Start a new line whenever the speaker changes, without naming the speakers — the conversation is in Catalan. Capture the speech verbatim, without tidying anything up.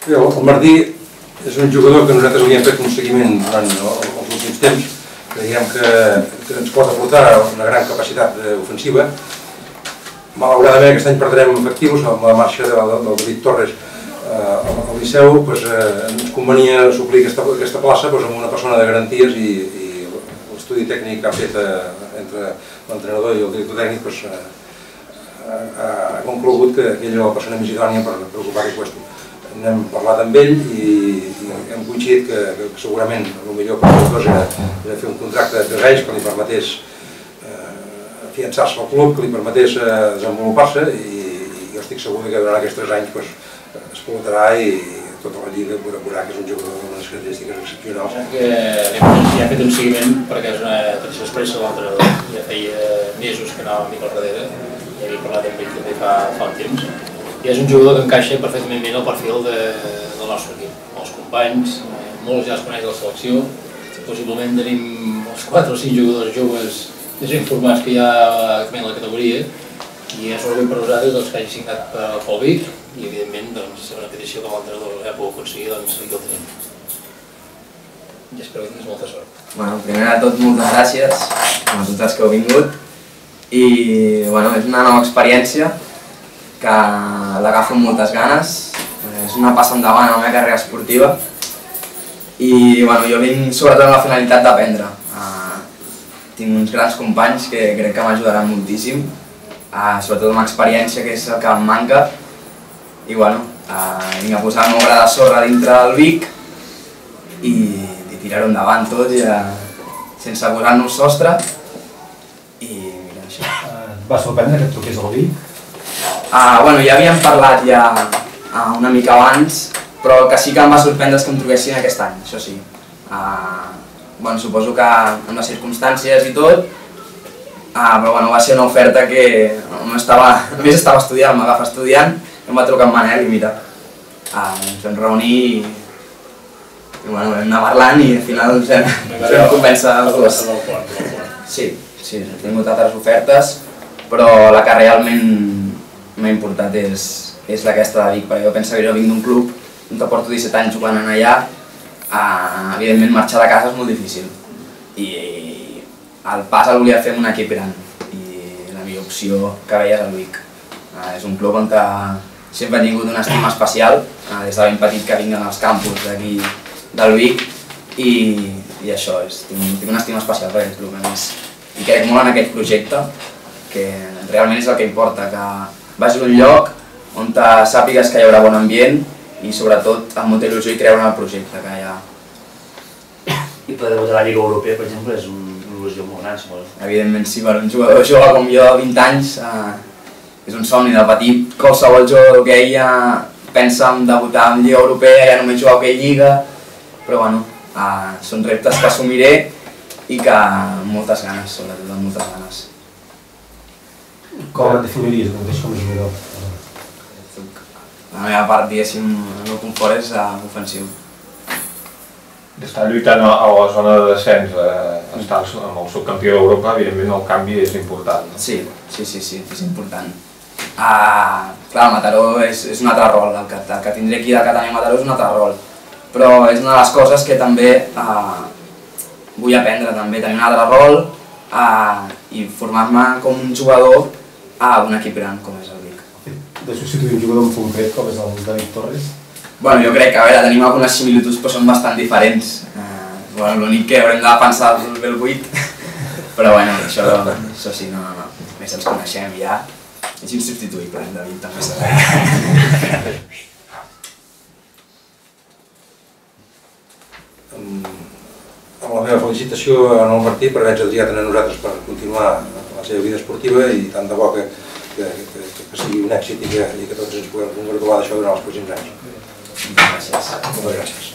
El Martí és un jugador que nosaltres li hem fet un seguiment durant els últims temps. Creiem que ens pot aportar una gran capacitat ofensiva. Malauradament aquest any perdrem efectius amb la marxa del David Torres al Liceu. Ens convenia suplir aquesta plaça amb una persona de garanties i l'estudi tècnic que ha fet entre l'entrenador i el director tècnic ha conclogut que ell era la persona més idònia per ocupar-hi puesto. N'hem parlat amb ell i hem coincidit que segurament el millor per els dos era fer un contracte de tres anys que li permetés afiançar-se al club, que li permetés desenvolupar-se, i jo estic segur que durant aquests tres anys es pilotarà i tota la lliga veurà que és un jugador amb unes característiques excepcionals.
Ja ha fet un seguiment perquè és una tradició expressa de l'entrenador. Ja feia mesos que anava una mica al darrere, ja havia parlat amb ell també fa un temps. I és un jugador que encaixa perfectament bé en el perfil del nostre equip. Els companys, molts ja els coneix de la selecció, possiblement tenim els quatre o cinc jugadors joves més informats que hi ha actualment a la categoria, i és un orgull per nosaltres que hagi signat pel Vic, i evidentment és una petició que l'entrenador ja pot aconseguir, doncs aquí el tenim. I espero que tinguis molta sort.
Bueno, primer de tot, moltes gràcies a tots els que heu vingut, i bueno, és una nova experiència que l'agafo amb moltes ganes, és una passa endavant a la meva carrera esportiva i bueno, jo vinc sobretot amb la finalitat d'aprendre. Tinc uns grans companys que crec que m'ajudaran moltíssim, sobretot amb experiència, que és el que em manca, i bueno, vinc a posar el meu gra de sorra dintre del Vic i tirar-ho endavant tot sense posar-nos sostre, i mira això.
Et va sorprendre que et truqués al Vic?
Bueno, ja havíem parlat ja una mica abans, però el que sí que em va sorprendre és que em truquessin aquest any, això sí. Bueno, suposo que amb les circumstàncies i tot, però bueno, va ser una oferta que a més estava estudiant, m'agafa estudiant, em va trucar en Manel i mira, ens vam reunir i bueno, vam anar parlant i al final ens vam convèncer els dos. Sí, sí, he tingut altres ofertes, però la que realment m'ha importat és aquesta de Vic, perquè jo penso que jo vinc d'un club on porto disset anys jugant allà, evidentment marxar de casa és molt difícil i el pas el volia fer en un equip gran i la millor opció que veia és el Vic. És un club on sempre he tingut una estima especial, des de ben petit que vinc als campus d'aquí del Vic, i això, tinc una estima especial per aquest club a més, i crec molt en aquest projecte, que realment és el que importa, que vagis a un lloc on sàpigues que hi haurà bon ambient i sobretot amb molta il·lusió i creure en el projecte que hi ha.
I poder debutar a la Lliga Europea, per exemple, és una il·lusió molt gran, suposo.
Evidentment sí, per un jugador jove com jo de vint anys és un somni. De petit qualsevol jugador d'hoquei pensa en debutar en Lliga Europea, ja només jugar a hoquei Lliga, però bueno, són reptes que assumiré i que amb moltes ganes, sobretot amb moltes ganes.
Com et definiries com a jugador?
La meva part, diguéssim, el meu confort és ofensiu.
Estar lluitant a la zona de descens, estar amb el subcampió d'Europa, evidentment el canvi és important.
Sí, sí, sí, és important. Clar, el Mataró és un altre rol, el que tindré aquí de Catània Mataró és un altre rol, però és una de les coses que també vull aprendre, també tenir un altre rol i formar-me com un jugador d'un equip gran com és el Vic.
De substituir un jugador en concret com és el David Torres?
Bueno, jo crec que, a veure, tenim algunes similituds però són bastant diferents. L'únic que haurem de pensar és el vuit, però bueno, això sí, no, no, més ens coneixem ja. És insubstituïble, el David també s'ha
Amb la meva felicitació al Martí per haver-nos triat a nosaltres per continuar la seva vida esportiva i tant de bo que sigui un èxit i que tots ens puguem congratular d'això durant els pròxims anys.
Moltes gràcies.
Moltes gràcies.